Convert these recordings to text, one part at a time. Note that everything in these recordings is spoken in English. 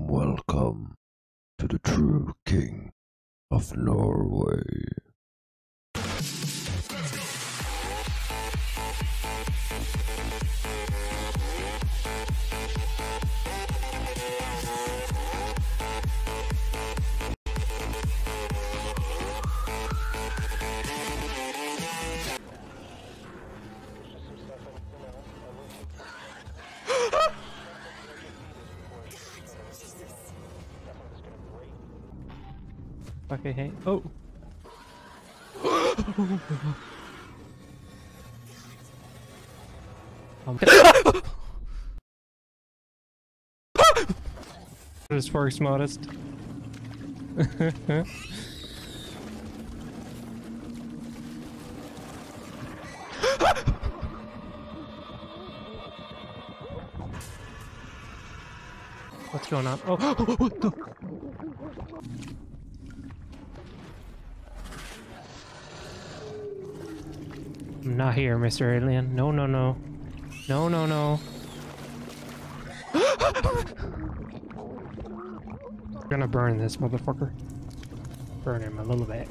welcome to the true king of Norway. Okay, hey. Oh! This works modest. What's going on? Oh! What the? I'm not here, Mr. Alien. No, no, no. No, no, no. I'm gonna burn this motherfucker. Burn him a little bit.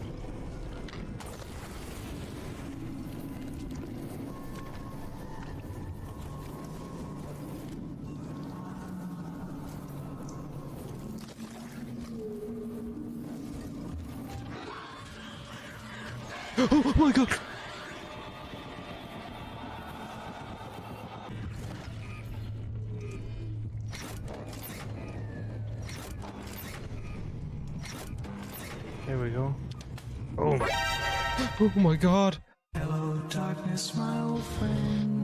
Oh my god! There we go. Oh my god! Hello, darkness, my old friend.